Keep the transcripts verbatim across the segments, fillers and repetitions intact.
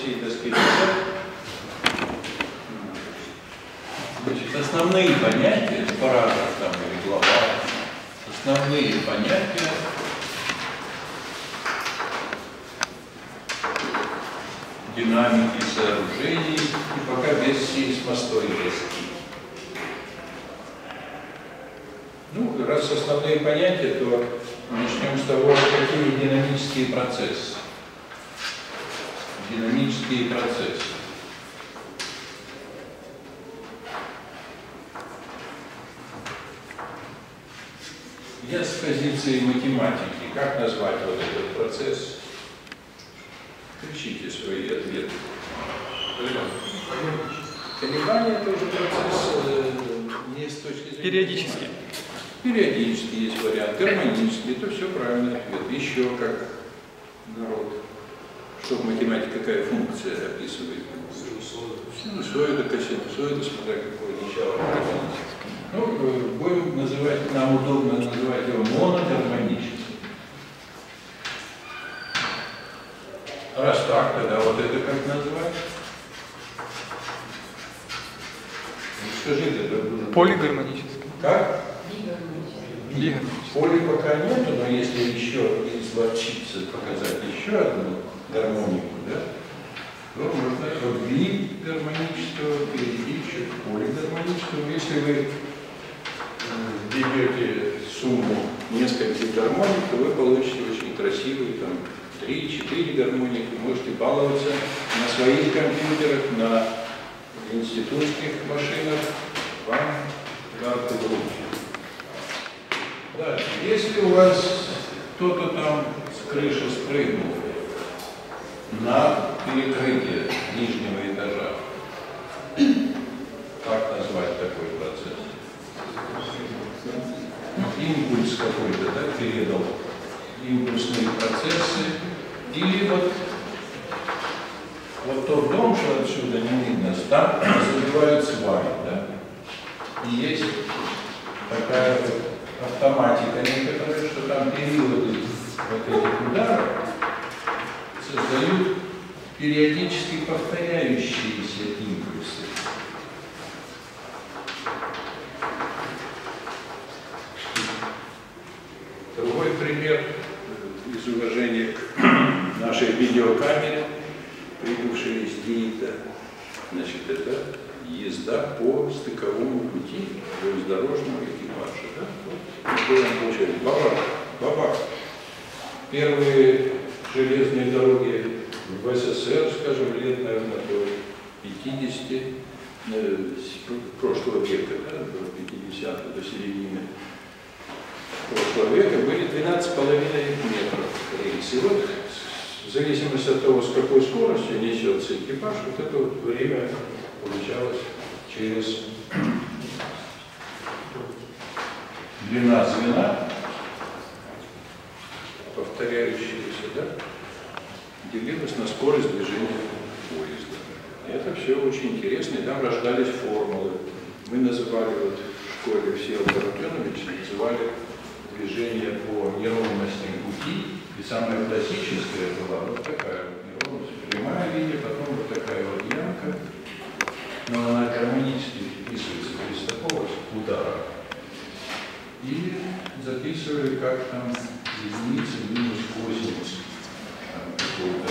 всей доске писать. Значит, основные понятия, параграф там или глава, основные понятия динамики сооружений и пока без сейсмостойкости. Ну, раз основные понятия, то начнем с того, какие динамические процессы. Динамические процессы. Я с позиции математики, как назвать вот этот процесс? Кричите свои ответы. Колебания тоже процесс э, не с точки зрения... Периодически. Периодически есть вариант, гармонический, это все правильный ответ. Еще как народ. Что в математике какая функция описывает? Синусоида, косинусоида, смотря какое начало. Ну, будем называть, нам удобно называть его моногармоническим. Раз так, тогда вот это как назвать? Ну, скажите, это будет... Полигармонический. Как? Бигармонический. Поли пока нету, но если еще изловчиться, показать еще одну гармонику, да, то можно от бигармонического перейти еще к полигармоническому. Если вы берете сумму нескольких гармоник, то вы получите очень красивые там три-четыре гармоники. Можете баловаться на своих компьютерах, на институтских машинах. Вам гораздо лучше. Да, если у вас кто-то там с крыши спрыгнул на перекрытие нижнего этажа, как назвать такой процесс? Импульс какой-то, да, передал импульсные процессы. Или вот, вот тот дом, что отсюда не видно, там забивают сваи, да? И есть такая вот автоматика некоторая, что там периоды вот этих ударов создают периодически повторяющиеся импульсы. Другой пример из уважения к нашей видеокамере, прибывшей из ДИИТа, значит, это езда по стыковому пути железнодорожного экипажа. Да? Вот, бабах, бабах. Первые железные дороги в СССР, скажем, лет, наверное, до пятидесяти, э, прошлого века, да, до пятидесятых, до середины прошлого века, были двенадцать с половиной метров рельс. И вот, в зависимости от того, с какой скоростью несется экипаж, вот это вот время получалось через длина звена, повторяющаяся, да, делилась на скорость движения поезда. И это все очень интересно, и там рождались формулы. Мы называли, вот в школе Всеволод Артемович, называли движение по неровностям пути, и самая классическая была вот такая вот неровность, прямая линия, потом вот такая вот ямка, но она гармонически вписывается без такого удара. И записывали, как там единицы минус восемьдесят какой-то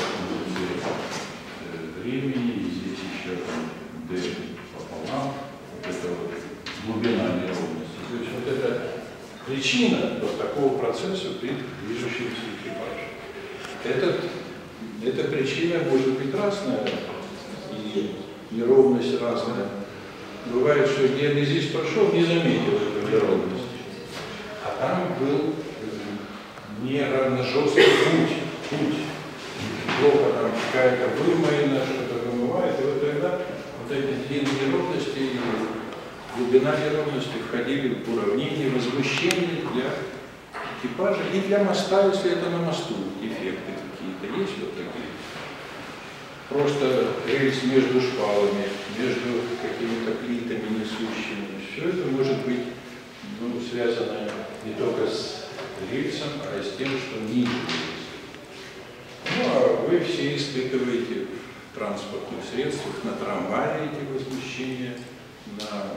времени, и здесь еще там d пополам, вот это вот глубина неровности. То есть вот это причина вот такого процесса при движущемся экипаже. Этот, эта причина может быть разная, и неровность разная. Бывает, что геодезист прошел, не заметил этой неровности. А там был неравно жесткий путь, путь. Плохо там какая-то вымоина, что-то вымывает, и вот тогда вот эти длинные неровности и глубина неровности входили в уравнение возмущения для экипажа и для моста, если это на мосту эффекты какие-то есть вот такие. Просто рельс между шпалами, между какими-то плитами несущими. Все это может быть, ну, связано не только с рельсом, а и с тем, что ниже рельса. Ну, а вы все испытываете транспортных средствах, на трамвае эти возмущения, на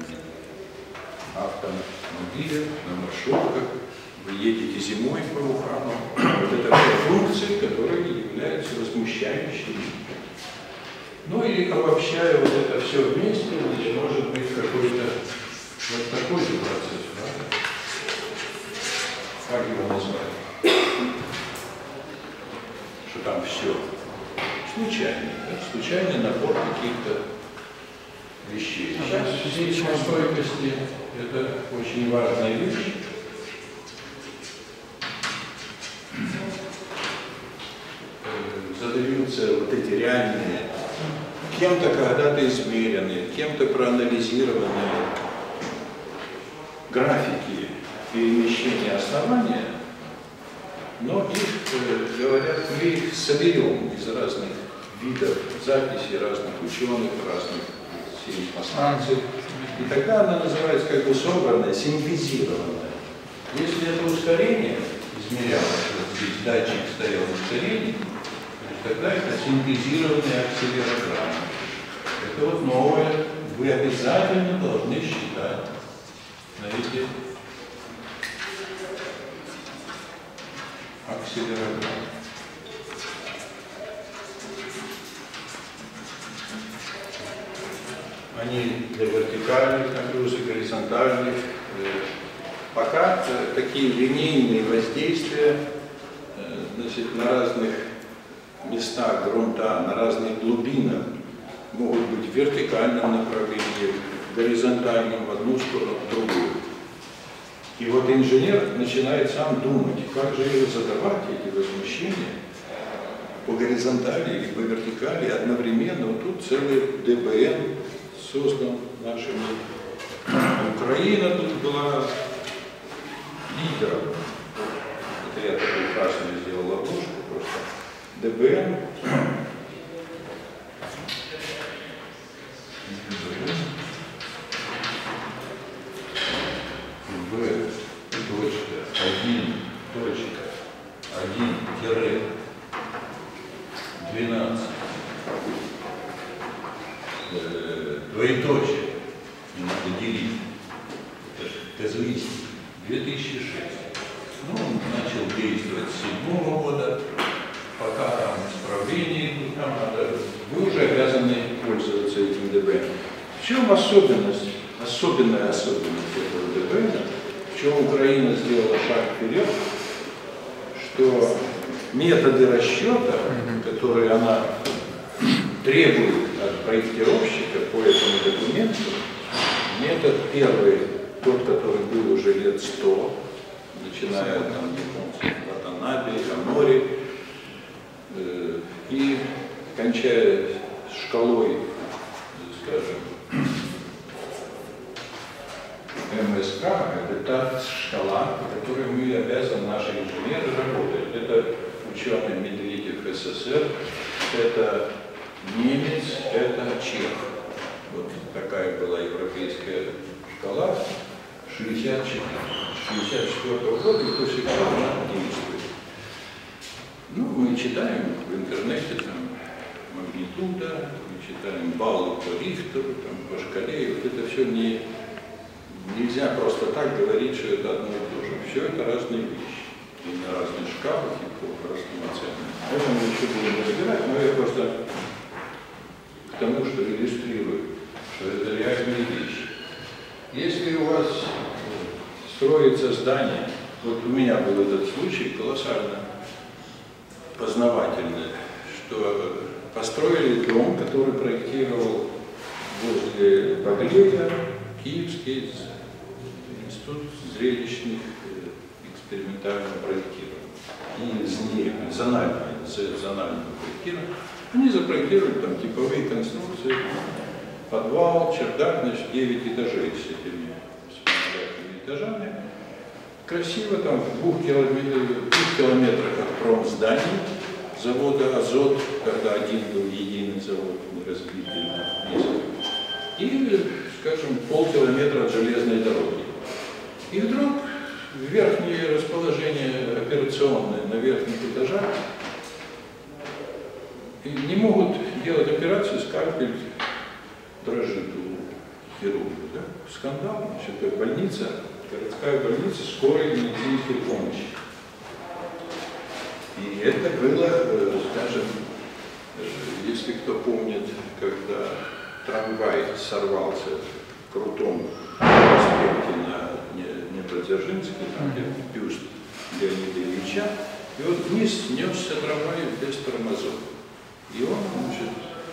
автомобилях, на маршрутках. Вы едете зимой по Ухану. Вот это все функции, которые являются возмущающими. Ну и обобщая вот это все вместе, значит, может быть какой-то вот такой же процесс, да? Как его назвать? Что там все случайный, да? Случайный набор каких-то вещей. Сейчас сейсмостойкости – это очень важная вещь. Задаются вот эти реальные, кем-то когда-то измеренные, кем-то проанализированные графики перемещения основания, но их, говорят, мы их соберем из разных видов записей, разных ученых, разных сейсмостанций, и тогда она называется как бы собранная, синтезированная. Если это ускорение измерялось, вот здесь датчик стоял ускорение, тогда это синтезированная акселерограмма. Это вот новое, вы обязательно должны считать на эти акселерограммы. Они для вертикальных нагрузок, горизонтальных. Пока такие линейные воздействия, значит, на разных местах грунта, на разных глубинах могут быть в вертикальном направлении, горизонтальном в одну сторону, в другую. И вот инженер начинает сам думать, как же задавать эти возмущения по горизонтали или по вертикали одновременно. Вот тут целый ДБН создан нашими. Украина тут была лидером. Это я такую красную сделал обложку просто. ДБН. В точка один точка один тире двенадцать двоеточие, не надо делить, это казуистика, две тысячи шестого. Ну, он начал действовать с седьмого года, пока там исправления идут, там надо, вы уже обязаны пользоваться этим ДБН. В чем особенность, особенная особенность этого ДБН, в чем Украина сделала шаг вперед, что методы расчета, которые она требует от проектировщика по этому документу, метод первый, тот, который был уже лет сто, начиная там от Анаби, Амори, э, и кончая шкалой, скажем, МСК, это та шкала, по которой мы обязаны, наши инженеры, работать. Это ученый Медведев СССР, это немец, это чех. Вот такая была европейская шкала шестьдесят четвёртого года, и до сих пор она действует. Ну, мы читаем в интернете там магнитуда, мы читаем баллы по Рихтеру, там, по шкале, и вот это все не, нельзя просто так говорить, что это одно и то же. Все это разные вещи. И на разных шкалах, и по разным оценкам. Это мы еще будем разбирать, но я просто к тому, что иллюстрирую, что это реальные вещи. Если у вас строится здание, вот у меня был этот случай колоссально познавательный, что построили дом, который проектировал возле Баглея Киевский институт зрелищных экспериментального проектирования и зонального, зонального проектирования. Они запроектировали там типовые конструкции, подвал, чердак, значит, девять этажей с этими этажами. Красиво, там в двух километрах, двух километрах от промзданий завода «Азот», когда один был единый завод, разбитый на несколько. И, скажем, полкилометра от железной дороги. И вдруг верхнее расположение операционное на верхних этажах не могут делать операцию, скальпель дрожит у хирурга. Да? Скандал, значит, больница, городская больница скорой медицинской помощи. И это было, скажем, если кто помнит, когда трамвай сорвался в крутом проспекте на Днепродзержинске, там где бюст Леонида Ильича, и вот вниз снесся трамвай без тормозов. И он, значит,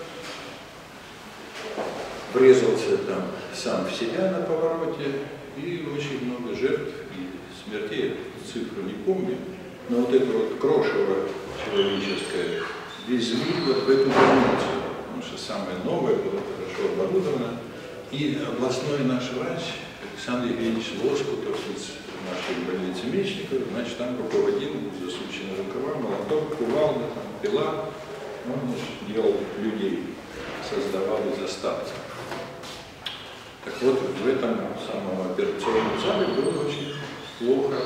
врезался там сам в себя на повороте, и очень много жертв и смертей, цифру не помню, но вот это вот крошево человеческое везли вот в эту больницу, потому что самое новое было хорошо оборудовано, и областной наш врач Александр Евгеньевич Лоскутов из нашей больницы Мечникова, значит, там руководил, засученные рукава, молоток, кувалда, там, пила, он, значит, делал людей, создавал из остатков. Так вот, в этом самом операционном зале было очень плохо,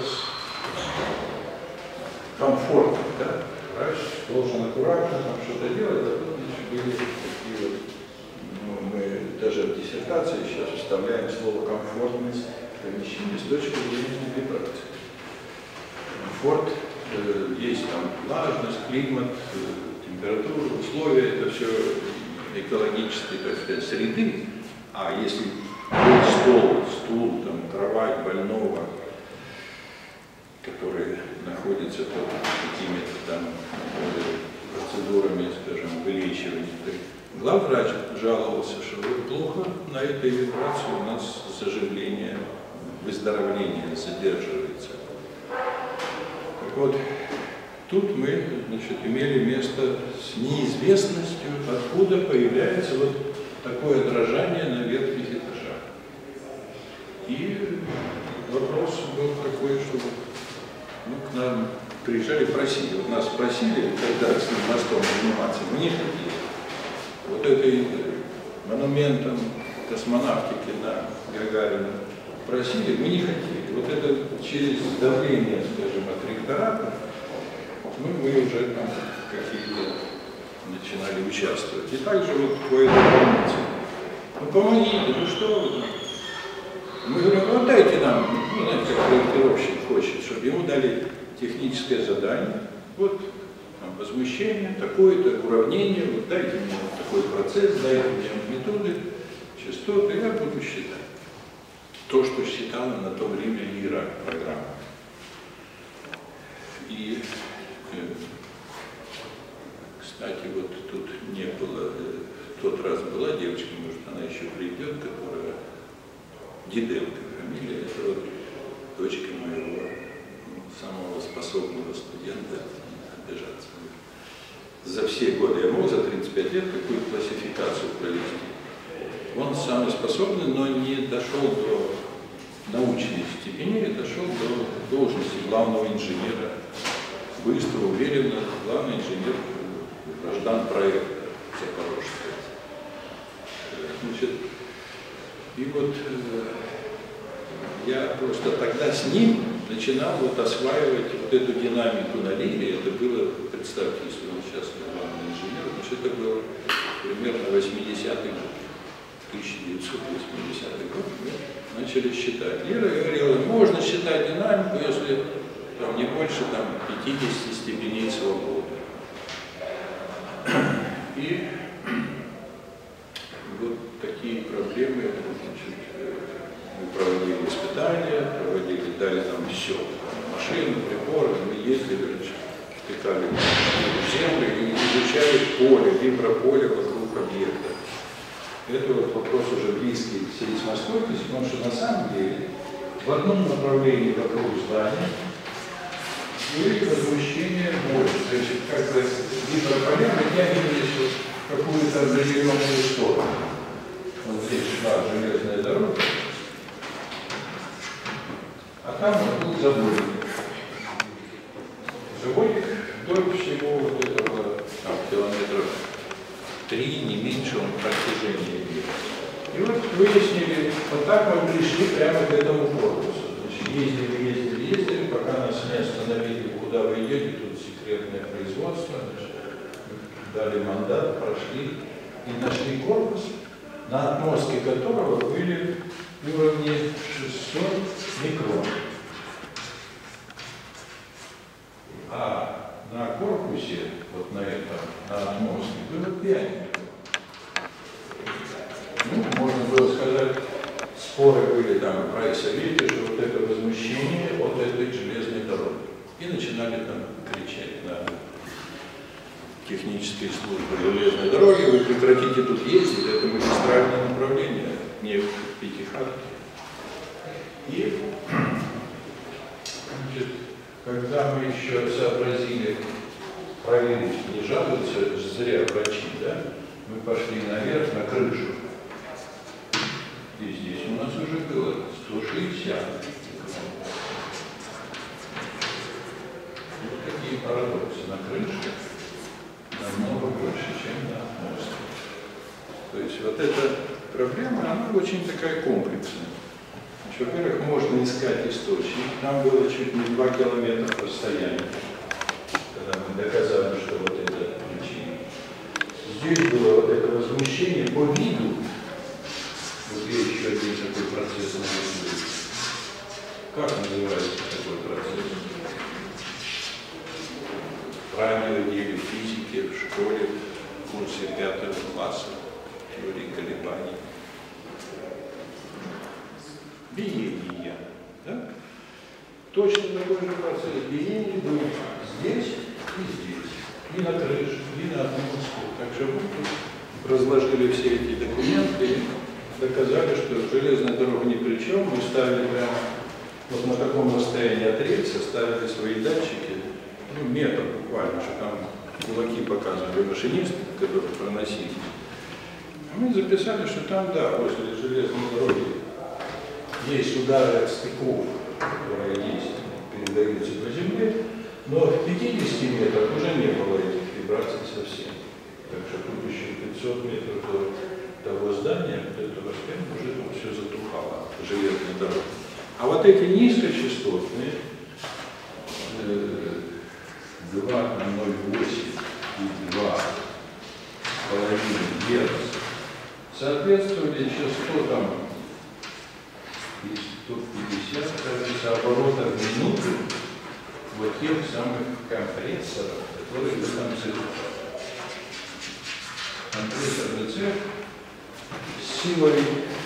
комфортно, да? Врач должен аккуратно там что-то делать, а тут, значит, были такие вот, ну, мы даже в диссертации сейчас вставляем слово «комфортность» помещения с точки зрения вибрации. Комфорт, э, есть там влажность, климат, э, температура, условия, это все экологические, так сказать, среды. А если стол, стул, там, кровать больного, который находится под какими-то там процедурами, скажем, вылечивания. Главврач жаловался, что вот плохо на этой вибрации у нас заживление, выздоровление задерживается. Так вот, тут мы, значит, имели место с неизвестностью, откуда появляется вот такое дрожание на верхних этажах. И вопрос был такой, что ну, к нам приезжали, просили. Вот нас просили, когда с ним мостом заниматься, мы не хотели. Вот этой монументом космонавтики на Гагарина просили, мы не хотели. Вот это через давление, скажем, от ректората, ну, мы уже там какие-то начинали участвовать. И также вот по этой больнице. Ну, помогите, ну что вы? Мы говорим, ну, дайте нам, ну, знаете, как проектировщик хочет, чтобы ему дали техническое задание, вот, там, возмущение, такое-то уравнение, вот дайте мне вот такой процесс, дайте мне амплитуды, частоты, я буду считать. То, что считала на то время ИРА программа. И, кстати, вот тут не было, в тот раз была девочка, может, она еще придет, которая Диденко фамилия, это вот дочка моего самого способного студента, обижаться. За все годы, я мог за тридцать пять лет какую классификацию провести. Он самый способный, но не дошел до научной степени, дошел до должности главного инженера. Быстро, уверенно, главный инженер граждан проекта Запорожского. Значит, и вот э, я просто тогда с ним начинал вот осваивать вот эту динамику на линии. Это было, представьте, если он сейчас главный инженер, значит, это было примерно восьмидесятый год, тысяча девятьсот восьмидесятый год, мы начали считать. Лера говорила, можно считать динамику, если там не больше там, пятидесяти степеней свободы. И вот такие проблемы, значит, мы проводили испытания, проводили, дали нам все, машины, приборы, мы ездили, втыкали в землю и изучали поле, виброполе вокруг объекта. Это вот вопрос уже близкий к сейсмостойкости, потому что на самом деле в одном направлении вокруг здания были возмущения моря. Значит, как бы виброполя вытягивались в какую-то определенную сторону. Вот здесь шла железная дорога, а там был заборник. Заборник вдоль всего вот этого там, километров три, не меньше он протяжения имеет. И вот выяснили, вот так мы пришли прямо к этому корпусу. Значит, ездили, ездили, ездили, пока нас не остановили, куда вы идете, тут секретное производство. Значит, дали мандат, прошли и нашли корпус, на отмостке которого были уровни шестьсот микрон. А на корпусе, вот на этом, на отмостке, было пять микрон. Ну, можно было сказать, споры были там в райсовете, что вот это возмущение от этой железной дороги. И начинали там кричать на технической службе железной дороги: вы прекратите тут ездить, это магистральное направление, не в пятихатке. И значит, когда мы еще сообразили проверить, не жалуются зря врачи, да, мы пошли наверх на крышу. И здесь у нас уже было сто шестьдесят. Вот такие парадоксы. На крыше намного больше, чем на мостике. То есть вот эта проблема, она очень такая комплексная. Во-первых, можно искать источник. Там было чуть не два километра расстояния, когда мы доказали, что вот это причина. Здесь было вот это возмущение по виду. Вот есть еще один такой процесс на виду. Как называется такой процесс? Ранее учили физики в школе в курсе пятого класса теории колебаний. Биение. Да? Точно такой же процесс. Биение было здесь и здесь. И на крыше, и на отмостке. Так что мы разложили все эти документы и доказали, что железная дорога ни при чем. Мы ставили прямо вот на таком расстоянии от рельса, ставили свои датчики, ну, метр буквально, что там кулаки показывали машинисты, которые проносили. А мы записали, что там, да, возле железной дороги есть удары от стыков, которые есть, передаются по земле, но в пятидесяти метрах уже не было этих вибраций совсем. Так что тут еще пятьсот метров до того здания, до этого расстояния, уже там все затухало, железная дорога. А вот эти низкочастотные, два на ноль восемь и два с половиной герц, соответствовали частотам сто пятьдесят, кажется, оборотов в минуту вот тех самых компрессоров, которые в этом цехе. Компрессорный цех с силой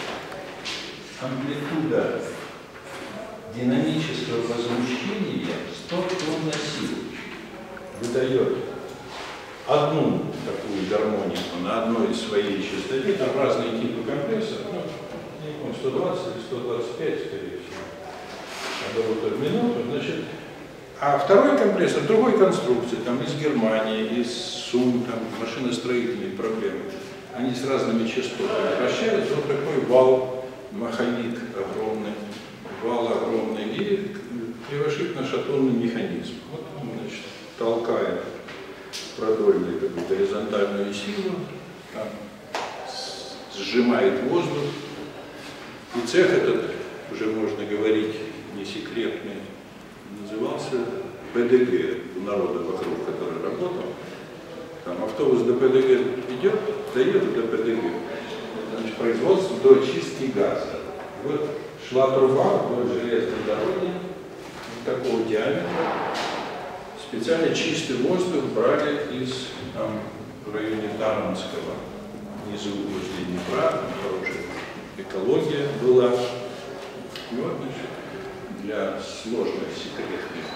амплитуда динамического возмущения сто тонн на силу выдает одну такую гармонику на одной своей частоте, там разные типы компрессоров, ну, не помню, сто двадцать или сто двадцать пять, скорее всего, оборотов в минуту, значит, а второй компрессор другой конструкции, там из Германии, из Сум, там машиностроительные проблемы, они с разными частотами вращаются, вот такой вал, маховик огромный, вал огромный и кривошипно-шатунный механизм. Вот он, значит, толкает продольную такую горизонтальную силу, там, сжимает воздух. И цех этот, уже можно говорить, не секретный, назывался ПДГ, у народа вокруг, который работал. Там автобус до ПДГ идет, доедет до ПДГ. Значит, производство до чистки газа. Вот шла труба вдоль железной дороги, вот такого диаметра. Специально чистый воздух брали из, там, в районе Тарнского, внизу возле Днепра, там хорошая экология была. И вот, значит, для сложных секретных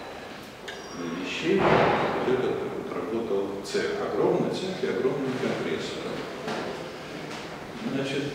вещей вот этот вот работал цех. Огромный цех и огромный компрессор. Значит,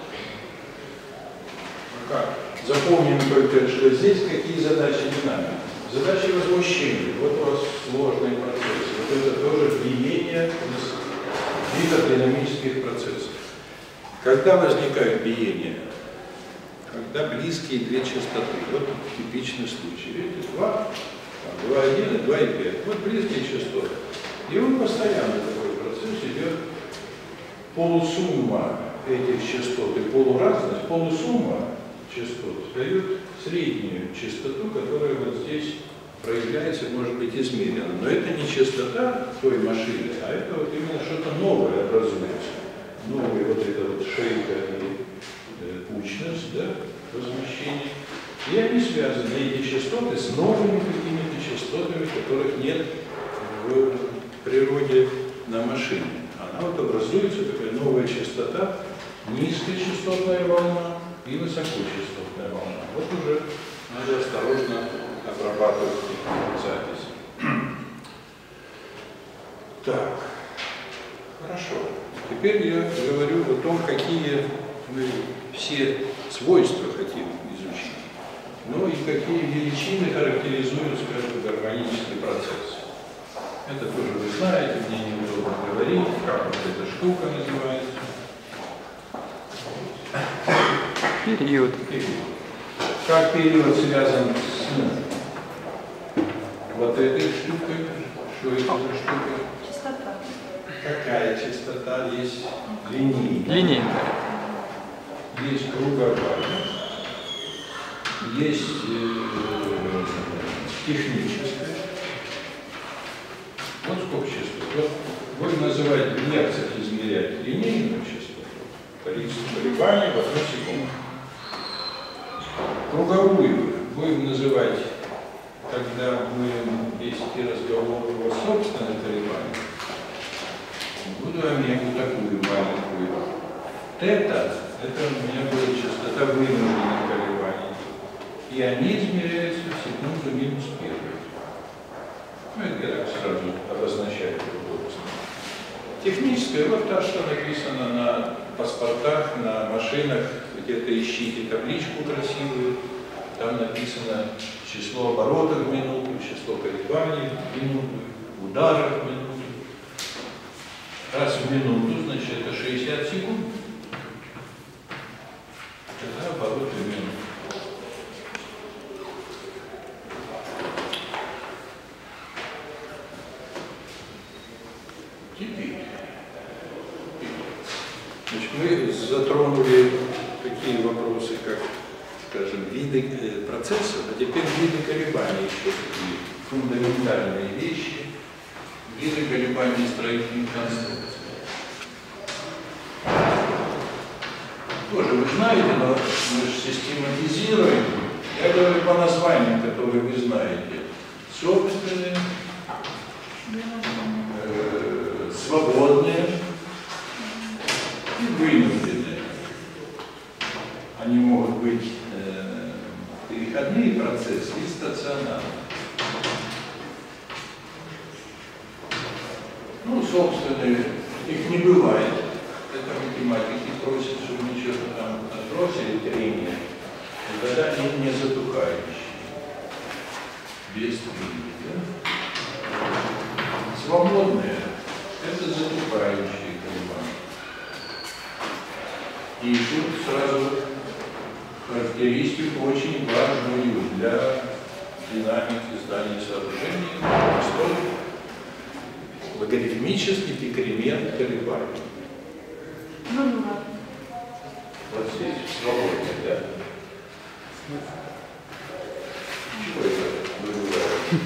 как? Запомним только, что здесь какие задачи не надо. Задачи возмущения. Вот у вас сложный процесс. Вот это тоже биение гидродинамических процессов. Когда возникает биение? Когда близкие две частоты. Вот типичный случай. Видите, два, два и один и два и пять. Вот близкие частоты. И он постоянно такой процесс идет. Полусумма этих частот и полуразность, полусумма частот дают среднюю частоту, которая вот здесь проявляется, может быть измерено. Но это не частота той машины, а это вот именно что-то новое образуется. Новая вот эта вот шейка и э, кучность, да, возмущение. И они связаны, эти частоты, с новыми какими-то частотами, которых нет в природе на машине. Она вот образуется, такая новая частота, низкочастотная волна и высокочастотная волна. Вот уже надо осторожно обрабатывать запись. Так, хорошо. Теперь я говорю о том, какие мы все свойства хотим изучить. Ну и какие величины характеризуют, скажем, гармонический процесс. Это тоже вы знаете, мне неудобно говорить, как вот эта штука называется. Период. Период. Как период связан с вот этой штукой? Что это за штука? Частота. Какая частота? Есть линейная. Линейная. Есть круговая. Есть э, техническая. Вот сколько частот. Вот будем называть в герцах измерять линейную частоту, количество колебаний в одну секунду. Круговую будем называть, когда будем вести разговор о собственных колебаниях. Буду омегу такую маленькую. Тета – это у меня будет частота вынужденных колебаний. И они измеряются в секунду минус первый. Ну, это я так сразу обозначаю удобство. Техническая, вот та, что написано на паспортах, на машинах, где-то ищите табличку красивую, там написано число оборотов в минуту, число колебаний в минуту, ударов в минуту. Раз в минуту, значит, это шестьдесят секунд. Это обороты в минуту. Теперь, значит, мы затронули такие вопросы, как, скажем, виды процессов, а теперь виды колебаний, еще такие фундаментальные вещи, виды колебаний строительных конструкций. Тоже вы знаете, но мы же систематизируем. Я говорю по названиям, которые вы знаете. Собственные, э, свободные и вынужденные. Они могут быть э, переходные процессы и стационарные. Ну, собственные, их не бывает. Это математики просят, чтобы мы что-то там отбросили трение, и тогда они не затухающие. Без трения. Да? Свободные – это затухающие колебания. И тут сразу характеристику очень важную для динамики здания сооружений, что логарифмический декремент колебаний. Ну, ну, ладно. Вот здесь, свободный, да? Чего это выбывает?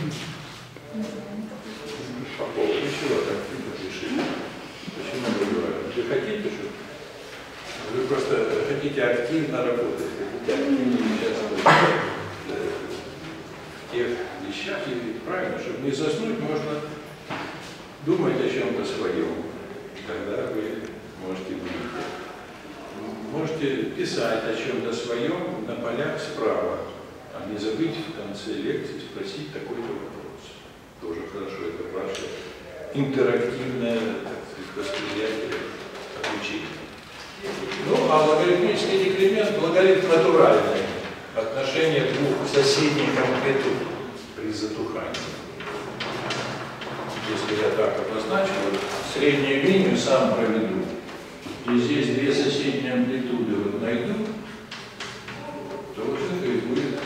Попов, ну чего так решили? Почему выбывает? Вы хотите, чтобы... Вы просто хотите активно работать, хотите активно участвовать в тех вещах, и правильно, чтобы не заснуть, можно думать о чем-то своем, когда вы можете выйти. Можете писать о чем-то своем на полях справа, а не забыть в конце лекции спросить такой-то вопрос. Тоже хорошо, это ваше интерактивное, так сказать, восприятие обучения. Ну, а логарифмический декремент – логарифм натуральный, отношение двух соседних амплитуд при затухании. Если я так обозначу, вот среднюю линию сам проведу, и здесь две соседние амплитуды вот найду, то вот это и будет.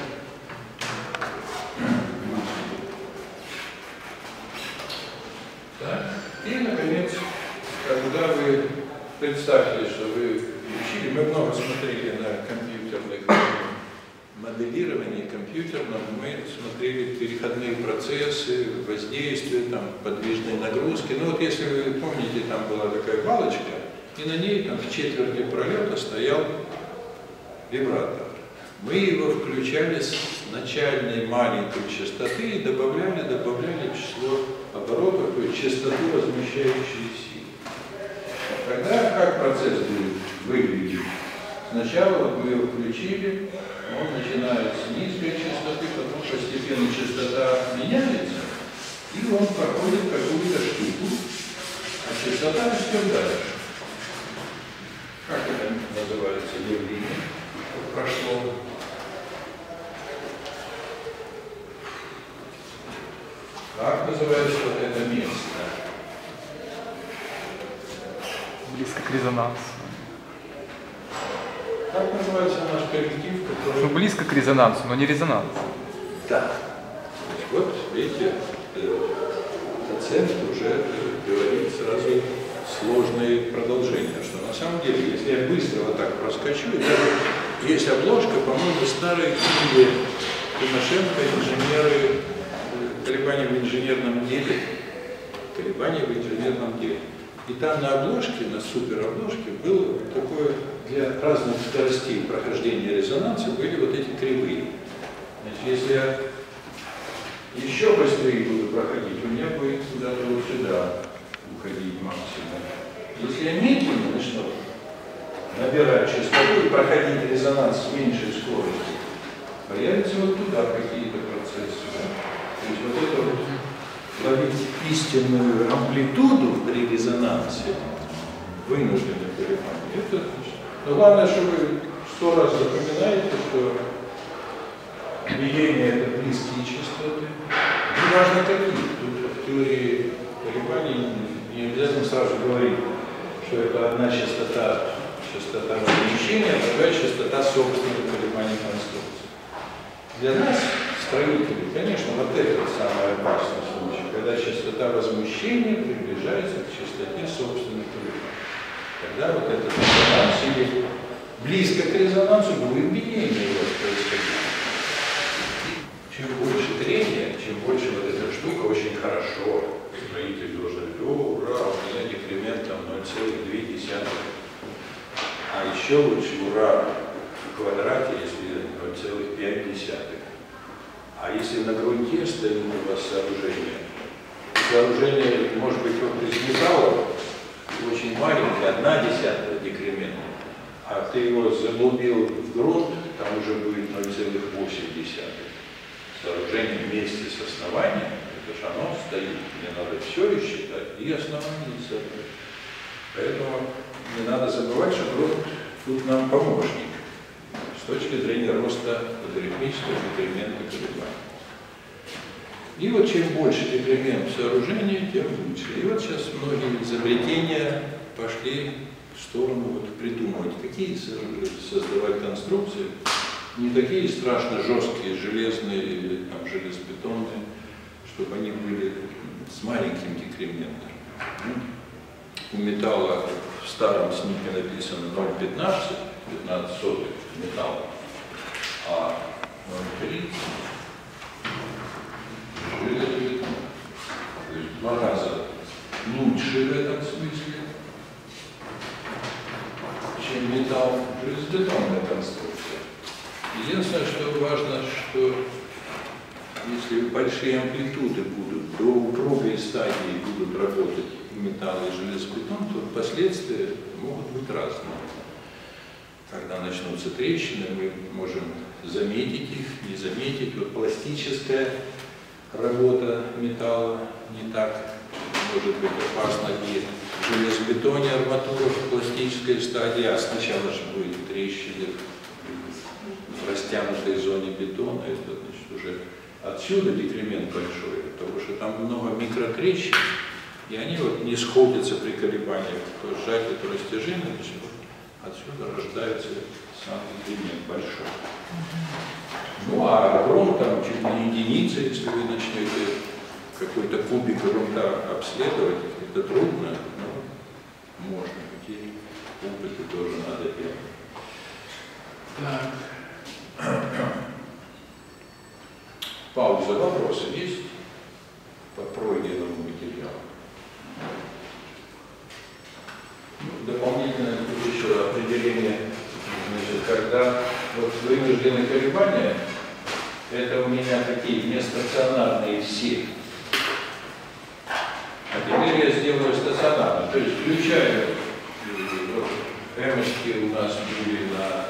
Так. И, наконец, когда вы представьте, что вы учили, мы много смотрели на компьютерных моделировании компьютерном мы смотрели переходные процессы, воздействия, там, подвижные нагрузки. Ну вот если вы помните, там была такая палочка, и на ней там в четверти пролета стоял вибратор. Мы его включали с начальной маленькой частоты и добавляли, добавляли число оборотов, то есть частоту возмещающей силы. Тогда как процесс будет выглядеть? Сначала вот мы его включили, он начинает с низкой частоты, потом постепенно частота меняется, и он проходит какую-то штуку, а частота растет дальше. Как это называется явление? Прошло. Как называется вот это место? Близко к резонансу. Как называется наш коллектив, который... Ну, близко к резонансу, но не резонанс. Да. Вот, видите, доцент уже говорит сразу сложные продолжения, что на самом деле, если я быстро вот так проскочу, даже есть обложка, по-моему, старой книги Тимошенко «Инженеры», колебания в инженерном деле, колебания в инженерном деле. И там на обложке, на суперобложке, было такое, для разных скоростей прохождения резонанса были вот эти кривые. Значит, если я еще быстрее буду проходить, у меня будет куда-то вот сюда уходить максимум. Если я медленно начну набирать частоту и проходить резонанс с меньшей скоростью, появятся вот туда какие-то процессы. Да? То есть вот это вот ловить истинную амплитуду при резонансе вынужденных колебаний. Это, но главное, что вы сто раз запоминаете, что биение это близкие частоты. Не важно какие. Тут в теории колебаний не обязательно сразу говорить, что это одна частота, частота возмещения, а другая частота собственных колебаний конструкции. Для нас, строителей, конечно, вот это самый опасный случай, когда частота возмущения приближается к частоте собственных колебаний. Тогда вот этот резонанс или близко к резонансу будет биение у вас происходить. Чем больше трения, чем больше вот эта штука, очень хорошо. Строитель должен говорить: о, ура, у меня декремент там ноль целых две десятых. А еще лучше ура в квадрате, если ноль целых пять десятых. А если на грунте стоит у вас сооружение, сооружение может быть вот из металла, очень маленький, одна десятая декремента, а ты его заглубил в грунт, там уже будет ноль целых восемь десятых. Сооружение вместе с основанием, это же оно стоит, мне надо все и считать, и основание, и сооружение. Поэтому не надо забывать, что грунт тут нам помощник с точки зрения роста логарифмического декремента колебаний. И вот чем больше декремент сооружения, тем лучше. И вот сейчас многие изобретения пошли в сторону вот придумывать, какие создавать конструкции, не такие страшно жесткие, железные или там, железобетонные, чтобы они были с маленьким декрементом. У металла в старом снимке написано ноль целых пятнадцать, пятнадцать сотых металла, а ноль целых тридцать железобетон. То есть в два раза лучше в этом смысле, чем металл, железобетонная конструкция. Единственное, что важно, что если большие амплитуды будут, до упругой стадии будут работать металл и железобетон, то последствия могут быть разные. Когда начнутся трещины, мы можем заметить их, не заметить. Вот пластическая работа металла не так может быть опасна, и в железобетоне арматура в пластической стадии, а сначала же будет трещины в растянутой зоне бетона, это значит уже отсюда декремент большой, потому что там много микротрещин, и они вот не сходятся при колебаниях, то сжатие, то растяжение, значит, вот отсюда рождается сам декремент большой. Ну а грунт там чуть не единица, если вы начнете какой-то кубик грунта обследовать, это трудно, но можно, такие опыты тоже надо делать. Так. Пожалуйста, вопросы есть по пройденному материалу? Ну, дополнительно тут еще определение, значит, когда вот вынужденные колебания, это у меня такие нестационарные все. А теперь я сделаю стационарно, то есть включаю, вот, эмочки у нас были на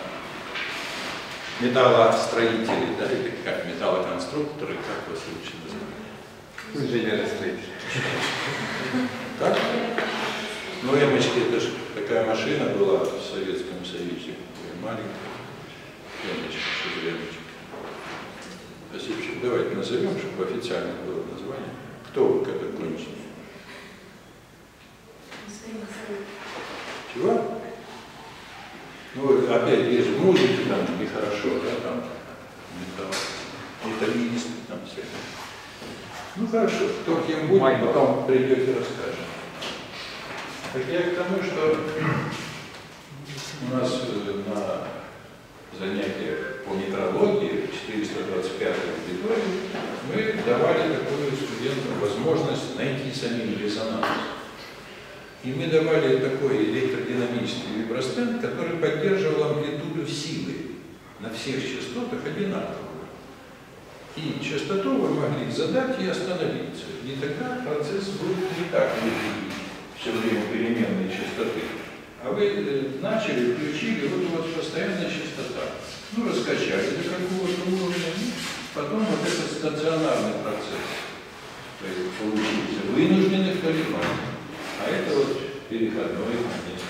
металлостроители, да, или как металлоконструкторы, как вас лучше называют? Инженеры-строители. Так? Ну, эмочки, это же такая машина была в Советском Союзе, маленькая эмочка, что за эмочка. Спасибо. Давайте назовем, чтобы официально было название. Кто вы, когда кончите? Чего? Ну, опять, есть же музыки там нехорошо, да, там, металл, металлист, там все. Ну, хорошо, кто кем будет, Майк. потом придете, расскажем. Так я к тому, что у нас на занятиях по метрологии в четыреста двадцать пятой аудитории мы давали такую студентам возможность найти самим резонанс. И мы давали такой электродинамический вибростенд, который поддерживал амплитуду силы на всех частотах одинаковую. И частоту вы могли задать и остановиться. И тогда процесс будет не так выглядеть все время переменной частоты. А вы начали, включили, вот у вас постоянная частота. Ну, раскачали до какого-то уровня, потом вот этот стационарный процесс. То есть получился вынужденных колебаний. А это вот переходной момент.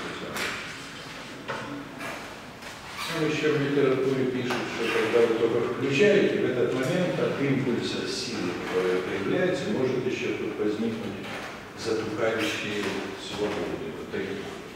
Ну, еще в литературе пишут, что когда вы только включаете, в этот момент от импульса силы, которая появляется, может еще тут возникнуть затухающие свободы. Вот такие.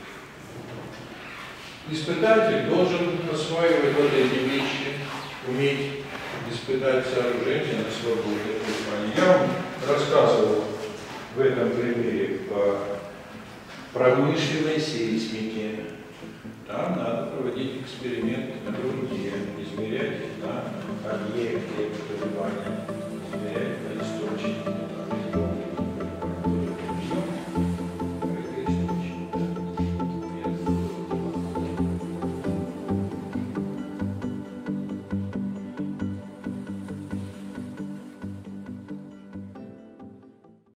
Испытатель должен осваивать вот эти вещи, уметь испытать сооружение на свободе. Я вам рассказывал в этом примере по промышленной сейсмике. Там надо проводить эксперименты на грунте, измерять на объекте колебания, измерять на источнике.